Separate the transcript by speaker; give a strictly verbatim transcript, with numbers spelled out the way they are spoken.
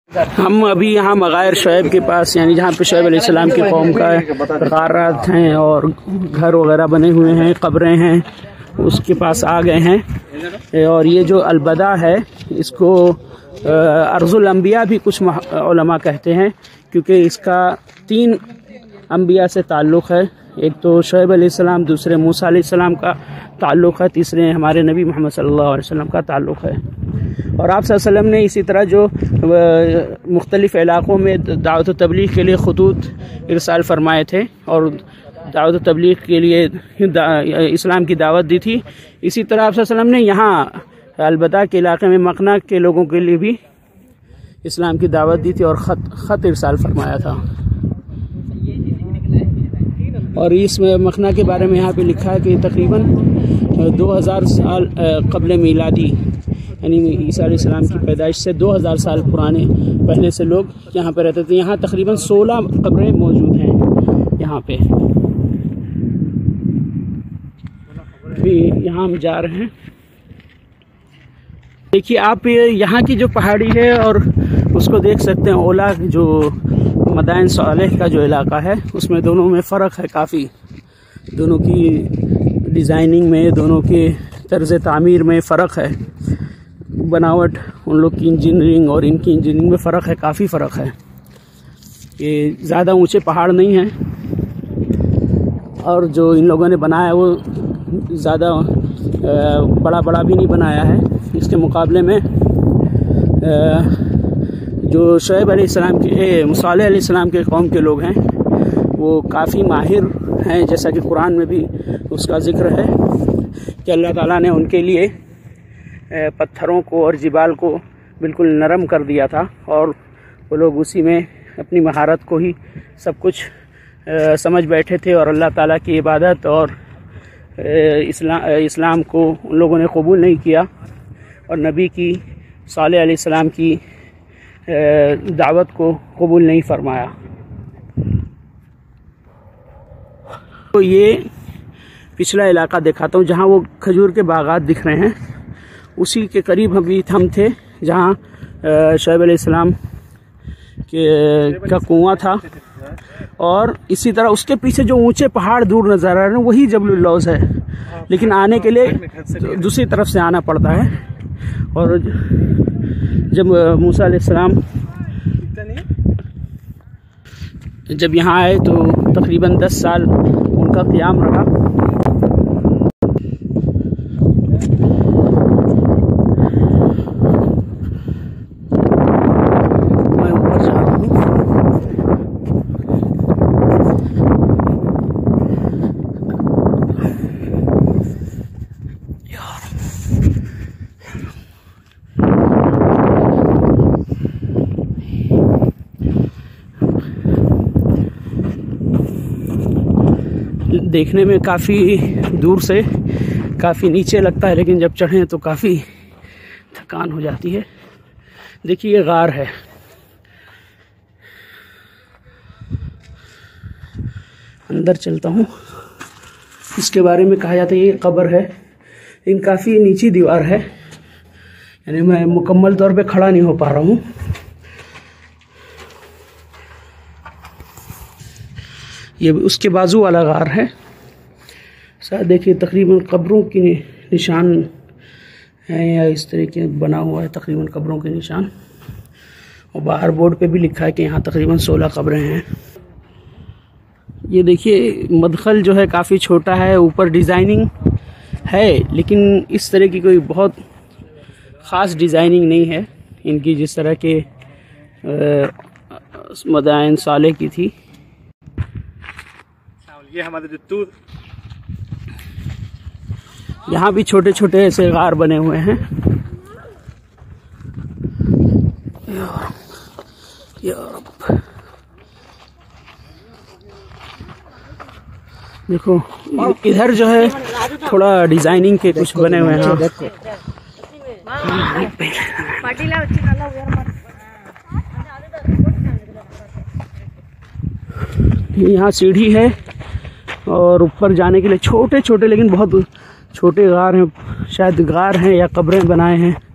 Speaker 1: हम अभी यहाँ मगायर शुएब के पास, यानी जहाँ पे शुएब अलैहिस्सलाम की कौम का गारात हैं और घर वगैरह बने हुए हैं, कब्रें हैं, उसके पास आ गए हैं। और ये जो अलबदा है, इसको अर्जुल अंबिया भी कुछ उलमा कहते हैं, क्योंकि इसका तीन अंबिया से ताल्लुक़ है। एक तो शुएब अलैहिस्सलाम, दूसरे मूसा अलैहिस्सलाम का ताल्लुक़ है, तीसरे हमारे नबी मोहम्मद सल्लल्लाहु अलैहि वसल्लम का ताल्लुक़ है। और आप सल्लल्लाहु अलैहि वसल्लम ने इसी तरह जो मुख्तलिफ़ इलाक़ों में दावत तबलीग के लिए ख़ुतूत इरसाल फरमाए थे और दावत तबलीग के लिए इस्लाम की दावत दी थी, इसी तरह आप सल्लल्लाहु अलैहि वसल्लम ने यहाँ अलबदा के इलाक़े में मकना के लोगों के लिए भी इस्लाम की दावत दी थी और ख़त ख़त इरसाल फरमाया था। और इसमें मकना के बारे में यहाँ पे लिखा है कि तकरीबन दो हज़ार साल क़ब्ल मीलादी, यानी ईसा अलैहिस्सलाम की पैदाइश से दो हज़ार साल पुराने पहले से लोग यहाँ पे रहते थे। यहाँ तकरीबन सोलह कब्रें मौजूद हैं यहाँ पे। भी यहाँ हम जा रहे हैं। देखिए आप यहाँ की जो पहाड़ी है और उसको देख सकते हैं, ओला जो मदाइन सालेह का जो इलाका है, उसमें दोनों में फ़र्क है काफ़ी। दोनों की डिज़ाइनिंग में, दोनों के तर्ज़ तामीर में फ़र्क है, बनावट, उन लोग की इंजीनियरिंग और इनकी इंजीनियरिंग में फ़र्क है, काफ़ी फ़र्क है। ये ज़्यादा ऊंचे पहाड़ नहीं हैं और जो इन लोगों ने बनाया वो ज़्यादा बड़ा बड़ा भी नहीं बनाया है। इसके मुकाबले में जो शुएब अलैहिस्सलाम के, सालेह अलैहिस्सलाम के कौम के लोग हैं, वो काफ़ी माहिर हैं, जैसा कि कुरान में भी उसका ज़िक्र है कि अल्लाह ताला ने उनके लिए पत्थरों को और जिबाल को बिल्कुल नरम कर दिया था और वो लोग उसी में अपनी महारत को ही सब कुछ समझ बैठे थे और अल्लाह ताला की इबादत और इस्लाम इस्लाम को उन लोगों ने कबूल नहीं किया और नबी की सालेह अलैहिस्सलाम की दावत को कबूल नहीं फरमाया। तो ये पिछला इलाका दिखाता हूँ जहाँ वो खजूर के बागात दिख रहे हैं, उसी के करीब अभी हम थे जहाँ शुएब अलैहिस्सलाम के का कुआं था। और इसी तरह उसके पीछे जो ऊंचे पहाड़ दूर नज़र आ रहे हैं वही जबलुल लौज़ है, लेकिन आने के लिए दूसरी तरफ से आना पड़ता है। और जब मूसा अलैहिस्सलाम जब यहाँ आए तो तकरीबन दस साल उनका क़याम रहा। मैं ऊपर जा रहा हूँ। देखने में काफ़ी दूर से काफ़ी नीचे लगता है, लेकिन जब चढ़ें तो काफ़ी थकान हो जाती है। देखिए ये गार है, अंदर चलता हूँ। इसके बारे में कहा जाता है ये कब्र है, लेकिन काफ़ी नीची दीवार है, यानी मैं मुकम्मल तौर पे खड़ा नहीं हो पा रहा हूँ। ये उसके बाजू वाला गार है। शायद देखिए तकरीबन कब्रों की निशान है या इस तरीके बना हुआ है, तकरीबन कब्रों के निशान। और बाहर बोर्ड पे भी लिखा है कि यहाँ तकरीबन सोलह कब्रें हैं। ये देखिए मदखल जो है काफ़ी छोटा है, ऊपर डिज़ाइनिंग है, लेकिन इस तरह की कोई बहुत ख़ास डिज़ाइनिंग नहीं है इनकी, जिस तरह के मदाइन सालेह की थी।
Speaker 2: ये हमारे जो
Speaker 1: यहाँ भी छोटे छोटे ऐसे गार बने हुए हैं। देखो इधर जो है थोड़ा डिजाइनिंग के कुछ बने हुए हैं। यहाँ सीढ़ी है और ऊपर जाने के लिए छोटे छोटे लेकिन बहुत छोटे गार हैं, शायद गार हैं या कब्रें बनाए हैं।